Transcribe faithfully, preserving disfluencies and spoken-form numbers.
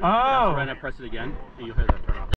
Oh. Right now, press it again, and you'll hear that turn.